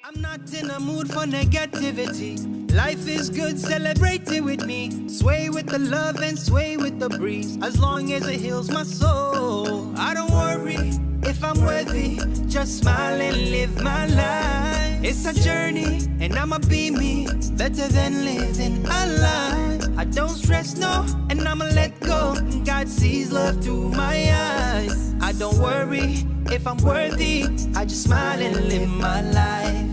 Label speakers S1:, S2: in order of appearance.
S1: I'm not in a mood for negativity. Life is good, celebrate it with me. Sway with the love and sway with the breeze. As long as it heals my soul, I don't worry if I'm worthy. Just smile and live my life. It's a journey and I'ma be me, better than living a lie. I don't stress, no, and I'ma let go. God sees love through my eyes. I don't worry if I'm worthy. I just smile and live my life.